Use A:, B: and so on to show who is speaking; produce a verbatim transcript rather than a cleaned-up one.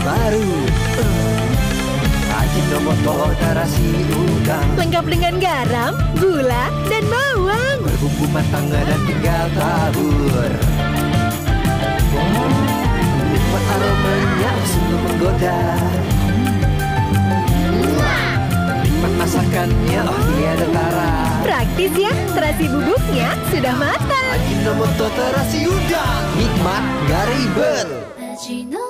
A: baru. Ajinomoto terasi udang,
B: lengkap dengan garam, gula, dan bawang.
A: berbumbu matang dan tinggal tabur. Nikmat aromanya sungguh menggoda. Nikmat masakannya, oh tiada tara.
B: Praktis ya, terasi bubuknya sudah matang.
A: Ajinomoto terasi udang, nikmat gak ribet.
C: Ajinomoto